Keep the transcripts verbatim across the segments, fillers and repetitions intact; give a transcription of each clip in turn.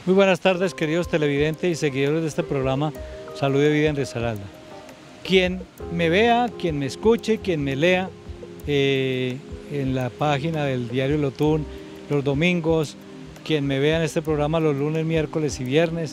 Muy buenas tardes, queridos televidentes y seguidores de este programa Salud de Vida en Risaralda. Quien me vea, quien me escuche, quien me lea eh, en la página del diario Lotún los domingos, quien me vea en este programa los lunes, miércoles y viernes,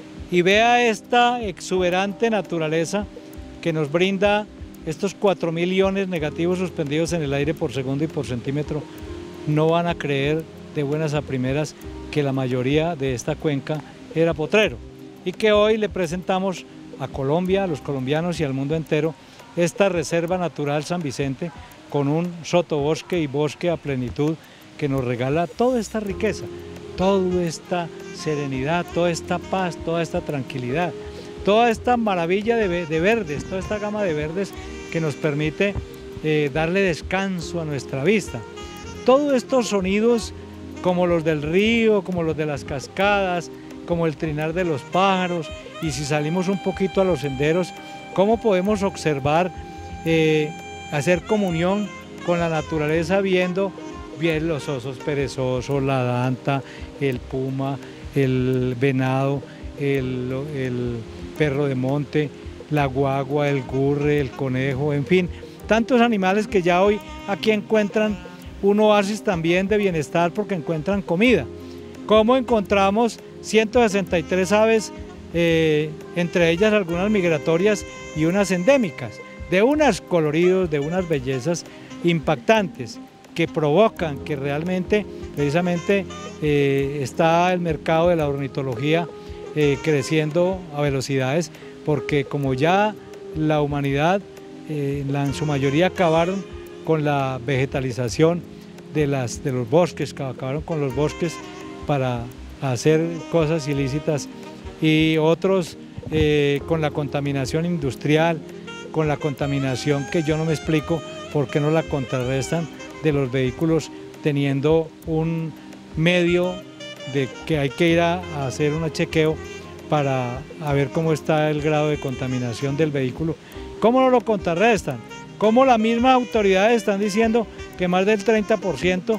y vea esta exuberante naturaleza que nos brinda estos cuatro mil iones negativos suspendidos en el aire por segundo y por centímetro, no van a creer de buenas a primeras que la mayoría de esta cuenca era potrero y que hoy le presentamos a Colombia, a los colombianos y al mundo entero esta reserva natural San Vicente con un sotobosque y bosque a plenitud que nos regala toda esta riqueza, toda esta serenidad, toda esta paz, toda esta tranquilidad, toda esta maravilla de, de verdes, toda esta gama de verdes que nos permite eh, darle descanso a nuestra vista. Todos estos sonidos como los del río, como los de las cascadas, como el trinar de los pájaros, y si salimos un poquito a los senderos, cómo podemos observar, eh, hacer comunión con la naturaleza viendo bien los osos perezosos, la danta, el puma, el venado, el, el perro de monte, la guagua, el gurre, el conejo, en fin, tantos animales que ya hoy aquí encuentran un oasis también de bienestar porque encuentran comida. Como encontramos ciento sesenta y tres aves, eh, entre ellas algunas migratorias y unas endémicas, de unos coloridos, de unas bellezas impactantes que provocan que realmente, precisamente, eh, está el mercado de la ornitología eh, creciendo a velocidades, porque como ya la humanidad, eh, la, en su mayoría acabaron con la vegetalización de, las, de los bosques, que acabaron con los bosques para hacer cosas ilícitas, y otros eh, con la contaminación industrial, con la contaminación que yo no me explico por qué no la contrarrestan de los vehículos, teniendo un medio de que hay que ir a, a hacer un chequeo para a ver cómo está el grado de contaminación del vehículo. ¿Cómo no lo contrarrestan? Cómo las mismas autoridades están diciendo que más del treinta por ciento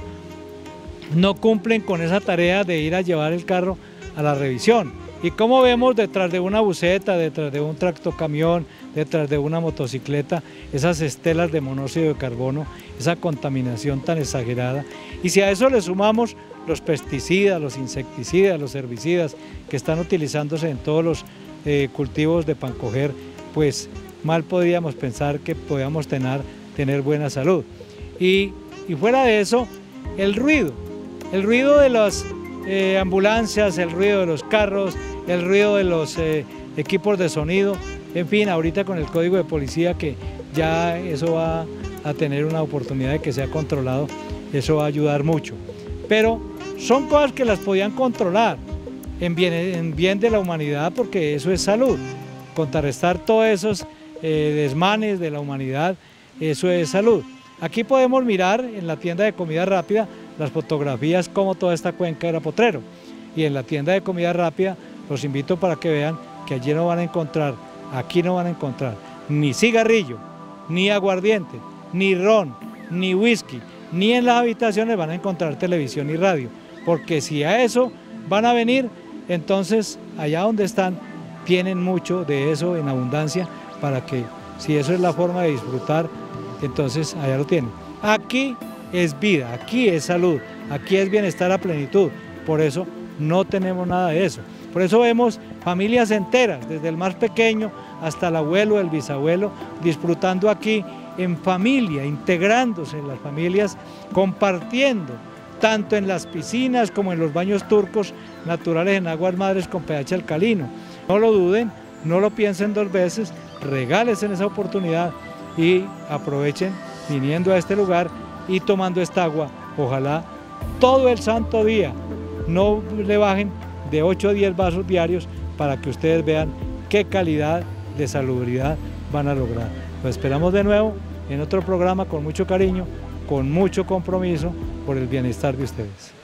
no cumplen con esa tarea de ir a llevar el carro a la revisión. Y cómo vemos detrás de una buseta, detrás de un tractocamión, detrás de una motocicleta, esas estelas de monóxido de carbono, esa contaminación tan exagerada. Y si a eso le sumamos los pesticidas, los insecticidas, los herbicidas que están utilizándose en todos los eh, cultivos de pancoger, pues mal podríamos pensar que podamos tener, tener buena salud. Y, y fuera de eso, el ruido, el ruido de las eh, ambulancias, el ruido de los carros, el ruido de los eh, equipos de sonido, en fin, ahorita con el código de policía que ya eso va a tener una oportunidad de que sea controlado, eso va a ayudar mucho. Pero son cosas que las podían controlar en bien, en bien de la humanidad, porque eso es salud, contrarrestar todos esos Eh, desmanes de la humanidad, eso es salud. Aquí podemos mirar en la tienda de comida rápida las fotografías como toda esta cuenca era potrero, y en la tienda de comida rápida los invito para que vean que allí no van a encontrar, aquí no van a encontrar ni cigarrillo, ni aguardiente, ni ron, ni whisky, ni en las habitaciones van a encontrar televisión y radio, porque si a eso van a venir, entonces allá donde están tienen mucho de eso en abundancia, para que si eso es la forma de disfrutar, entonces allá lo tienen. Aquí es vida, aquí es salud, aquí es bienestar a plenitud, por eso no tenemos nada de eso. Por eso vemos familias enteras, desde el más pequeño hasta el abuelo, el bisabuelo, disfrutando aquí en familia, integrándose en las familias, compartiendo, tanto en las piscinas como en los baños turcos naturales en aguas madres con pH alcalino. No lo duden, no lo piensen dos veces, regálense esa oportunidad y aprovechen viniendo a este lugar y tomando esta agua, ojalá todo el santo día, no le bajen de ocho a diez vasos diarios para que ustedes vean qué calidad de salubridad van a lograr. Los esperamos de nuevo en otro programa con mucho cariño, con mucho compromiso por el bienestar de ustedes.